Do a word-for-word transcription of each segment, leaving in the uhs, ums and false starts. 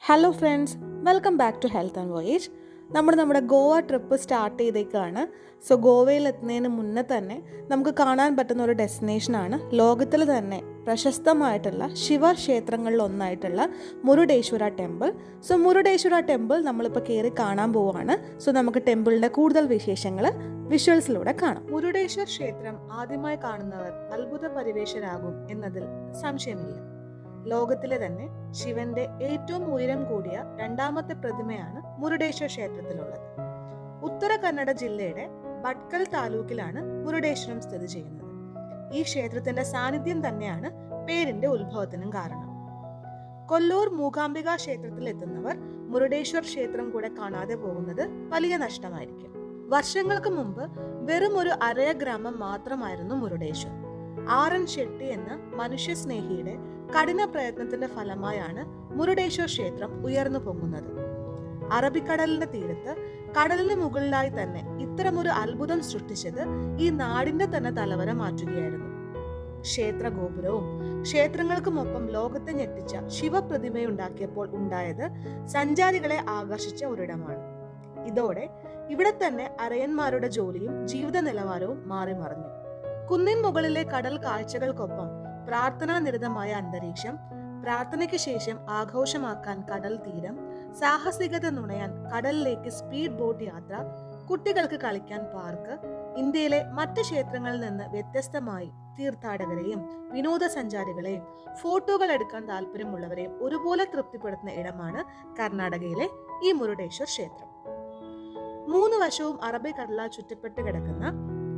Hello friends, welcome back to health and voyage. നമ്മൾ നമ്മുടെ Goa trip start ചെയ്തേക്കാണ്. So ഗോവയിൽ എത്തുന്നതിന് മുന്നേ തന്നെ നമുക്ക് കാണാൻ പറ്റുന്ന ഒരു ഡെസ്റ്റിനേഷനാണ് ലോകത്തിൽ തന്നെ പ്രശസ്തമായിട്ടുള്ള ശിവക്ഷേത്രങ്ങളിൽ ഒന്നായിട്ടുള്ള Murudeshwara temple. So Murudeshwara temple നമ്മളിപ്പോൾ കയറി കാണാൻ പോവുകയാണ്. സോ നമുക്ക് ടെമ്പിളിൻ്റെ കൂടുതൽ വിശേഷങ്ങൾ വിഷ്വൽസിലൂടെ കാണാം. മുരുഡേശ്വർ ക്ഷേത്രം ആദ്യമായി കാണുന്നവർ അത്ഭുത പരിവേഷരാകും എന്നതിൽ സംശയമില്ല. ലോകത്തിലെ തന്നെ ശിവന്റെ ഏറ്റവും ഉയരം കൂടിയ രണ്ടാമത്തെ പ്രതിമയാണ് മുരുഡേശ്വർ ക്ഷേത്രത്തിലുള്ളത്. ഉത്തര കന്നഡ ജില്ലയുടെ ഭട്കൽ താലൂക്കിലാണ് മുരുഡേശ്വരം സ്ഥിതി ചെയ്യുന്നത്. ഈ ക്ഷേത്രത്തിന്റെ സാന്നിധ്യം തന്നെയാണ് പേരിന്റെ ഉത്ഭവത്തിനും കാരണം. കൊല്ലൂർ മൂകാംബിക ക്ഷേത്രത്തിൽ എത്തുന്നവർ മുരുഡേശ്വർ ക്ഷേത്രം കൂടെ കാണാതെ പോകുന്നത് വലിയ നഷ്ടമായിരിക്കും. വർഷങ്ങൾക്ക് മുമ്പ് വെറും ഒരു അരയ ഗ്രാമം മാത്രമായിരുന്നു മുരുഡേശ്വർ. ആർ എൻ ഷെട്ടി എന്ന മനുഷ്യസ്നേഹിയുടെ കഠിന പ്രയത്നത്തിന്റെ ഫലമായാണ് മുരുഡേശ്വർ ക്ഷേത്രം ഉയർന്നു പൊങ്ങുന്നത്. അറബിക്കടലിന്റെ തീരത്ത് കടലിന് മുകളിലായി തന്നെ ഇത്തരമൊരു അത്ഭുതം സൃഷ്ടിച്ചത് ഈ നാടിന്റെ തന്നെ തലവര മാറ്റുകയായിരുന്നു. ക്ഷേത്ര ഗോപുരവും ക്ഷേത്രങ്ങൾക്കുമൊപ്പം ലോകത്തെ ഞെട്ടിച്ച ശിവപ്രതിമയുണ്ടാക്കിയപ്പോൾ ഉണ്ടായത് സഞ്ചാരികളെ ആകർഷിച്ച ഒരിടമാണ്. ഇതോടെ ഇവിടെ തന്നെ അരയന്മാരുടെ ജോലിയും ജീവിത നിലവാരവും മാറി മറിഞ്ഞു. കുന്നിൻ മുകളിലെ കടൽ കാഴ്ചകൾക്കൊപ്പം പ്രാർത്ഥനാ നിരതമായ അന്തരീക്ഷം, പ്രാർത്ഥനയ്ക്ക് ശേഷം ആഘോഷമാക്കാൻ കടൽ തീരം, സാഹസികത നുണയാൻ കടലിലേക്ക് സ്പീഡ് ബോട്ട് യാത്ര, കുട്ടികൾക്ക് കളിക്കാൻ പാർക്ക്, ഇന്ത്യയിലെ മറ്റ് ക്ഷേത്രങ്ങളിൽ നിന്ന് വ്യത്യസ്തമായി തീർത്ഥാടകരെയും വിനോദസഞ്ചാരികളെയും ഫോട്ടോകൾ എടുക്കാൻ താല്പര്യമുള്ളവരെയും ഒരുപോലെ തൃപ്തിപ്പെടുത്തുന്ന ഇടമാണ് കർണാടകയിലെ ഈ മുരുഡേശ്വർ ക്ഷേത്രം. മൂന്ന് വശവും അറബിക്കടലാൽ ചുറ്റപ്പെട്ട് കിടക്കുന്ന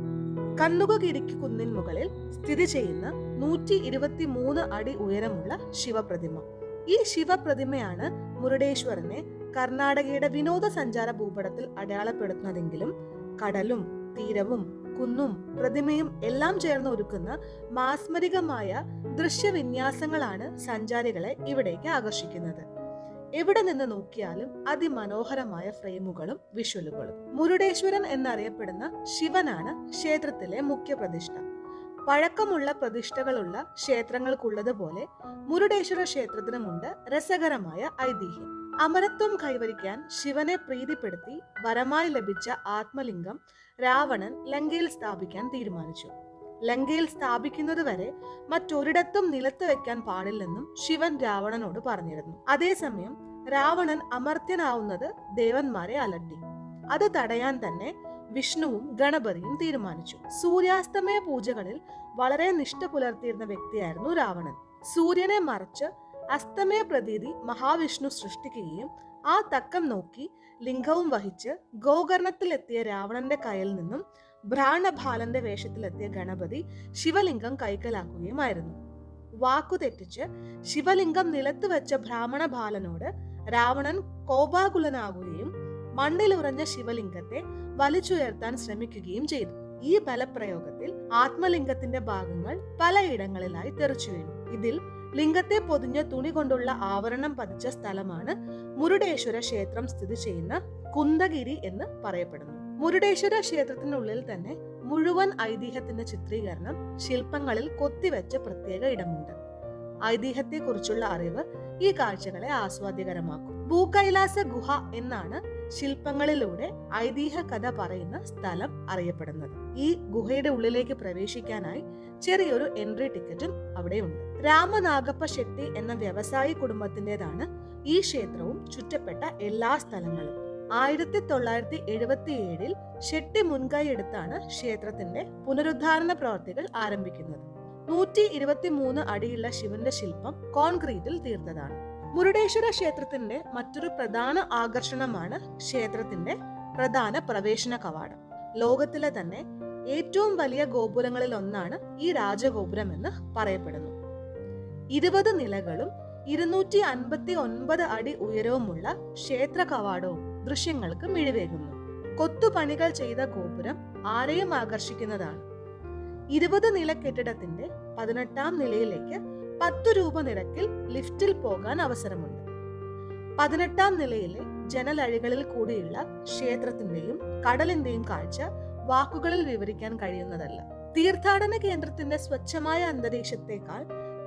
കന്തുക ഹിൽ കുന്നിൻ മുകളിൽ സ്ഥിതി ചെയ്യുന്ന നൂറ്റി ഇരുപത്തി മൂന്ന് അടി ഉയരമുള്ള ശിവപ്രതിമ. ഈ ശിവപ്രതിമയാണ് മുരുഡേശ്വറിനെ കർണാടകയുടെ വിനോദസഞ്ചാര ഭൂപടത്തിൽ അടയാളപ്പെടുത്തുന്നതെങ്കിലും കടലും തീരവും കുന്നും പ്രതിമയും എല്ലാം ചേർന്ന് ഒരുക്കുന്ന മാസ്മരികമായ ദൃശ്യവിന്യാസങ്ങളാണ് സഞ്ചാരികളെ ഇവിടേക്ക് ആകർഷിക്കുന്നത്. എവിടെ നിന്ന് നോക്കിയാലും അതിമനോഹരമായ ഫ്രെയിമുകളും വിഷ്വലുകളും. മുരുഡേശ്വരൻ എന്നറിയപ്പെടുന്ന ശിവനാണ് ക്ഷേത്രത്തിലെ മുഖ്യ പ്രതിഷ്ഠ. പഴക്കമുള്ള പ്രതിഷ്ഠകളുള്ള ക്ഷേത്രങ്ങൾക്കുള്ളതുപോലെ മുരുഡേശ്വര ക്ഷേത്രത്തിനുമുണ്ട് രസകരമായ ഐതിഹ്യം. അമരത്വം കൈവരിക്കാൻ ശിവനെ പ്രീതിപ്പെടുത്തി വരമായി ലഭിച്ച ആത്മലിംഗം രാവണൻ ലങ്കയിൽ സ്ഥാപിക്കാൻ തീരുമാനിച്ചു. ലങ്കയിൽ സ്ഥാപിക്കുന്നത് വരെ മറ്റൊരിടത്തും നിലത്ത് വെക്കാൻ പാടില്ലെന്നും ശിവൻ രാവണനോട് പറഞ്ഞിരുന്നു. അതേസമയം രാവണൻ അമർത്യനാവുന്നത് ദേവന്മാരെ അലട്ടി. അത് തടയാൻ തന്നെ വിഷ്ണുവും ഗണപതിയും തീരുമാനിച്ചു. സൂര്യാസ്തമയ പൂജകളിൽ വളരെ നിഷ്ഠ പുലർത്തിയിരുന്ന വ്യക്തിയായിരുന്നു രാവണൻ. സൂര്യനെ മറച്ച് അസ്തമയ പ്രതീതി മഹാവിഷ്ണു സൃഷ്ടിക്കുകയും ആ തക്കം നോക്കി ലിംഗവും വഹിച്ച് ഗോകർണത്തിലെത്തിയ രാവണന്റെ കയ്യിൽ നിന്നും ഭ്രാണഭാലന്റെ വേഷത്തിലെത്തിയ ഗണപതി ശിവലിംഗം കൈക്കലാക്കുകയുമായിരുന്നു. വാക്കു തെറ്റിച്ച് ശിവലിംഗം നിലത്ത് വെച്ച ബ്രാഹ്മണ ബാലനോട് രാവണൻ കോപാകുലനാകുകയും മണ്ണിലുറഞ്ഞ ശിവലിംഗത്തെ വലിച്ചുയർത്താൻ ശ്രമിക്കുകയും ചെയ്തു. ഈ ബലപ്രയോഗത്തിൽ ആത്മലിംഗത്തിന്റെ ഭാഗങ്ങൾ പലയിടങ്ങളിലായി തെറിച്ചു വീണു. ഇതിൽ ലിംഗത്തെ പൊതിഞ്ഞ തുണി കൊണ്ടുള്ള ആവരണം പതിച്ച സ്ഥലമാണ് മുരുഡേശ്വര ക്ഷേത്രം സ്ഥിതി ചെയ്യുന്ന കുന്തഗിരി എന്ന് പറയപ്പെടുന്നു. മുരുഡേശ്വര ക്ഷേത്രത്തിനുള്ളിൽ തന്നെ മുഴുവൻ ഐതിഹ്യത്തിന്റെ ചിത്രീകരണം ശില്പങ്ങളിൽ കൊത്തിവെച്ച പ്രത്യേക ഇടമുണ്ട്. ഐതിഹ്യത്തെ കുറിച്ചുള്ള അറിവ് ഈ കാഴ്ചകളെ ആസ്വാദ്യകരമാക്കും. ഭൂകൈലാസ ഗുഹ എന്നാണ് ശില്പങ്ങളിലൂടെ ഐതിഹ്യ കഥ പറയുന്ന സ്ഥലം അറിയപ്പെടുന്നത്. ഈ ഗുഹയുടെ ഉള്ളിലേക്ക് പ്രവേശിക്കാനായി ചെറിയൊരു എൻട്രി ടിക്കറ്റും അവിടെയുണ്ട്. രാമനാഗപ്പ ഷെട്ടി എന്ന വ്യവസായി കുടുംബത്തിൻ്റെതാണ് ഈ ക്ഷേത്രവും ചുറ്റപ്പെട്ട എല്ലാ സ്ഥലങ്ങളും. ആയിരത്തി തൊള്ളായിരത്തി എഴുപത്തി ഏഴിൽ ഷെട്ടി മുൻകൈ എടുത്താണ് ക്ഷേത്രത്തിന്റെ പുനരുദ്ധാരണ പ്രവർത്തികൾ ആരംഭിക്കുന്നത്. നൂറ്റി ഇരുപത്തി മൂന്ന് അടിയുള്ള ശിവന്റെ ശില്പം കോൺക്രീറ്റിൽ തീർത്തതാണ്. മുരുഡേശ്വര ക്ഷേത്രത്തിന്റെ മറ്റൊരു പ്രധാന ആകർഷണമാണ് ക്ഷേത്രത്തിന്റെ പ്രധാന പ്രവേശന കവാടം. ലോകത്തിലെ തന്നെ ഏറ്റവും വലിയ ഗോപുരങ്ങളിൽ ഒന്നാണ് ഈ രാജഗോപുരം എന്ന് പറയപ്പെടുന്നു. ഇരുപത് നിലകളും ഇരുന്നൂറ്റി അൻപത്തി ഒൻപത് അടി ഉയരവുമുള്ള ക്ഷേത്ര കവാടവും ദൃശ്യങ്ങൾക്ക് മിഴിവേകുന്നു. കൊത്തുപണികൾ ചെയ്ത ഗോപുരം ആരെയും ആകർഷിക്കുന്നതാണ്. ഇരുപത് നില കെട്ടിടത്തിന്റെ പതിനെട്ടാം നിലയിലേക്ക് പത്തു രൂപ നിരക്കിൽ ലിഫ്റ്റിൽ പോകാൻ അവസരമുണ്ട്. പതിനെട്ടാം നിലയിലെ ജനലഴികളിൽ കൂടിയുള്ള ക്ഷേത്രത്തിന്റെയും കടലിന്റെയും കാഴ്ച വാക്കുകളിൽ വിവരിക്കാൻ കഴിയുന്നതല്ല. തീർത്ഥാടന കേന്ദ്രത്തിന്റെ സ്വച്ഛമായ അന്തരീക്ഷത്തെക്കാൾ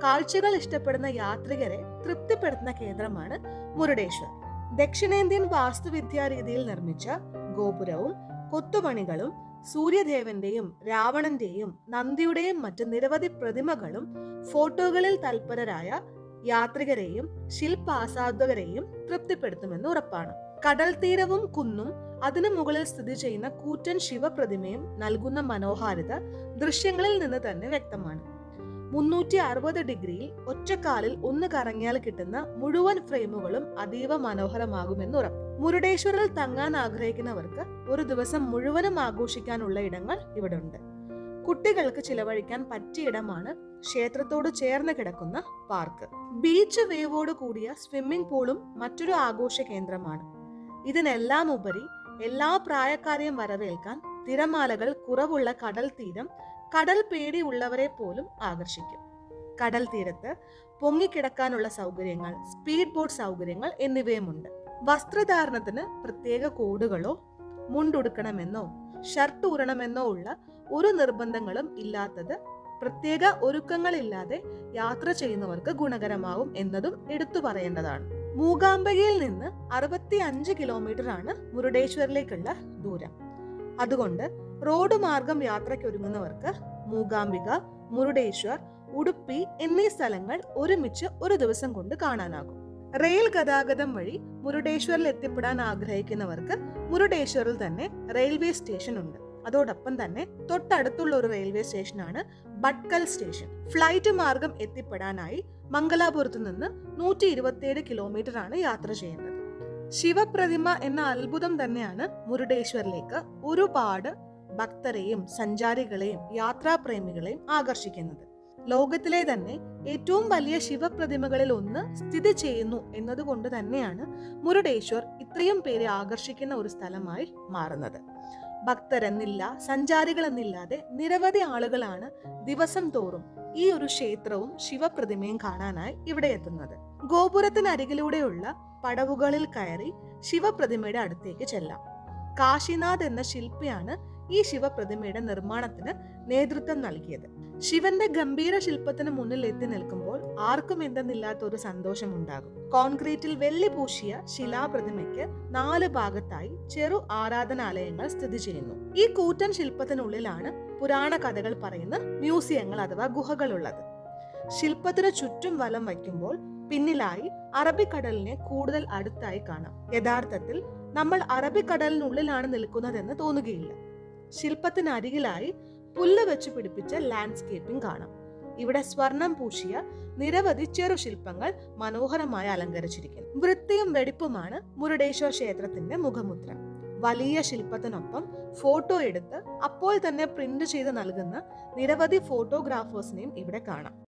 കാഴ്ചകൾ ഇഷ്ടപ്പെടുന്ന യാത്രികരെ തൃപ്തിപ്പെടുത്തുന്ന കേന്ദ്രമാണ് മുരുഡേശ്വർ. ദക്ഷിണേന്ത്യൻ വാസ്തുവിദ്യാ രീതിയിൽ നിർമ്മിച്ച ഗോപുരവും കൊത്തുപണികളും സൂര്യദേവന്റെയും രാവണന്റെയും നന്ദിയുടെയും മറ്റ് നിരവധി പ്രതിമകളും ഫോട്ടോകളിൽ തൽപരരായ യാത്രികരെയും ശില്പാസ്വാദകരെയും തൃപ്തിപ്പെടുത്തുമെന്ന് ഉറപ്പാണ്. കടൽ തീരവും കുന്നും അതിനു മുകളിൽ സ്ഥിതി ചെയ്യുന്ന കൂറ്റൻ ശിവപ്രതിമയും നൽകുന്ന മനോഹാരിത ദൃശ്യങ്ങളിൽ നിന്ന് തന്നെ വ്യക്തമാണ്. മുന്നൂറ്റി അറുപത് ഡിഗ്രിയിൽ ഒറ്റക്കാലിൽ ഒന്ന് കറങ്ങിയാൽ കിട്ടുന്ന മുഴുവൻ ഫ്രെയിമുകളും അതീവ മനോഹരമാകുമെന്ന് ഉറപ്പ്. മുരുഡേശ്വറിൽ തങ്ങാൻ ആഗ്രഹിക്കുന്നവർക്ക് ഒരു ദിവസം മുഴുവനും ആഘോഷിക്കാനുള്ള ഇടങ്ങൾ ഇവിടെ ഉണ്ട്. കുട്ടികൾക്ക് ചിലവഴിക്കാൻ പറ്റിയ ഇടമാണ് ക്ഷേത്രത്തോട് ചേർന്ന് കിടക്കുന്ന പാർക്ക്. ബീച്ച് വേവോട് കൂടിയ സ്വിമ്മിംഗ് പൂളും മറ്റൊരു ആഘോഷ കേന്ദ്രമാണ്. ഇതിനെല്ലാം ഉപരി എല്ലാ പ്രായക്കാരെയും വരവേൽക്കാൻ തിരമാലകൾ കുറവുള്ള കടൽ തീരം കടൽ പേടി ഉള്ളവരെ പോലും ആകർഷിക്കും. കടൽ തീരത്ത് പൊങ്ങിക്കിടക്കാനുള്ള സൗകര്യങ്ങൾ, സ്പീഡ് ബോട്ട് സൗകര്യങ്ങൾ എന്നിവയുമുണ്ട്. വസ്ത്രധാരണത്തിന് പ്രത്യേക കോഡുകളോ മുണ്ടുടുക്കണമെന്നോ ഷർട്ട് ഊരണമെന്നോ ഉള്ള ഒരു നിർബന്ധങ്ങളും ഇല്ലാത്തത് പ്രത്യേക ഒരുക്കങ്ങളില്ലാതെ യാത്ര ചെയ്യുന്നവർക്ക് ഗുണകരമാവും എന്നതും എടുത്തു പറയേണ്ടതാണ്. മൂകാംബികയിൽ നിന്ന് അറുപത്തി അഞ്ച് കിലോമീറ്റർ ആണ് മുരുഡേശ്വറിലേക്കുള്ള ദൂരം. അതുകൊണ്ട് റോഡ് മാർഗം യാത്രയ്ക്കൊരുങ്ങുന്നവർക്ക് മൂകാംബിക, മുരുഡേശ്വർ, ഉടുപ്പി എന്നീ സ്ഥലങ്ങൾ ഒരുമിച്ച് ഒരു ദിവസം കൊണ്ട് കാണാനാകും. റെയിൽ ഗതാഗതം വഴി മുരുഡേശ്വറിൽ എത്തിപ്പെടാൻ ആഗ്രഹിക്കുന്നവർക്ക് മുരുഡേശ്വറിൽ തന്നെ റെയിൽവേ സ്റ്റേഷൻ ഉണ്ട്. അതോടൊപ്പം തന്നെ തൊട്ടടുത്തുള്ള ഒരു റെയിൽവേ സ്റ്റേഷനാണ് ഭട്കൽ സ്റ്റേഷൻ. ഫ്ലൈറ്റ് മാർഗം എത്തിപ്പെടാനായി മംഗലാപുരത്ത് നിന്ന് നൂറ്റി ഇരുപത്തിയേഴ് കിലോമീറ്റർ ആണ് യാത്ര ചെയ്യേണ്ടത്. ശിവപ്രതിമ എന്ന അത്ഭുതം തന്നെയാണ് മുരുഡേശ്വറിലേക്ക് ഒരുപാട് ഭക്തരെയും സഞ്ചാരികളെയും യാത്രാപ്രേമികളെയും ആകർഷിക്കുന്നത്. ലോകത്തിലെ തന്നെ ഏറ്റവും വലിയ ശിവപ്രതിമകളിൽ ഒന്ന് സ്ഥിതി ചെയ്യുന്നു എന്നതുകൊണ്ട് തന്നെയാണ് മുരുഡേശ്വർ ഇത്രയും പേരെ ആകർഷിക്കുന്ന ഒരു സ്ഥലമായി മാറുന്നത്. ഭക്തരെന്നില്ല, സഞ്ചാരികളെന്നില്ലാതെ നിരവധി ആളുകളാണ് ദിവസം തോറും ഈ ഒരു ക്ഷേത്രവും ശിവപ്രതിമയും കാണാനായി ഇവിടെ എത്തുന്നത്. ഗോപുരത്തിനരികിലൂടെയുള്ള പടവുകളിൽ കയറി ശിവപ്രതിമയുടെ അടുത്തേക്ക് ചെല്ലാം. കാശിനാഥ് എന്ന ശില്പിയാണ് ഈ ശിവപ്രതിമയുടെ നിർമ്മാണത്തിന് നേതൃത്വം നൽകിയത്. ശിവന്റെ ഗംഭീര ശില്പത്തിന് മുന്നിൽ എത്തി നിൽക്കുമ്പോൾ ആർക്കും എന്തെന്നില്ലാത്ത ഒരു സന്തോഷമുണ്ടാകും. കോൺക്രീറ്റിൽ വെള്ളി പൂശിയ ശിലാപ്രതിമയ്ക്ക് നാല് ഭാഗത്തായി ചെറു ആരാധനാലയങ്ങൾ സ്ഥിതി ചെയ്യുന്നു. ഈ കൂറ്റൻ ശില്പത്തിനുള്ളിലാണ് പുരാണ കഥകൾ പറയുന്ന മ്യൂസിയങ്ങൾ അഥവാ ഗുഹകൾ ഉള്ളത്. ശില്പത്തിന് ചുറ്റും വലം വയ്ക്കുമ്പോൾ പിന്നിലായി അറബിക്കടലിനെ കൂടുതൽ അടുത്തായി കാണാം. യഥാർത്ഥത്തിൽ നമ്മൾ അറബിക്കടലിനുള്ളിലാണ് നിൽക്കുന്നതെന്ന് തോന്നുകയില്ല. ശില്പത്തിനരികിലായി പുല്ല് വെച്ച് പിടിപ്പിച്ച ലാൻഡ്സ്കേപ്പിംഗ് കാണാം. ഇവിടെ സ്വർണം പൂശിയ നിരവധി ചെറു ശില്പങ്ങൾ മനോഹരമായി അലങ്കരിച്ചിരിക്കുന്നു. വൃത്തിയും വെടിപ്പുമാണ് മുരുഡേശ്വർ ക്ഷേത്രത്തിന്റെ മുഖമുദ്ര. വലിയ ശില്പത്തിനൊപ്പം ഫോട്ടോ എടുത്ത് അപ്പോൾ തന്നെ പ്രിന്റ് ചെയ്ത് നൽകുന്ന നിരവധി ഫോട്ടോഗ്രാഫേഴ്സിനെയും ഇവിടെ കാണാം.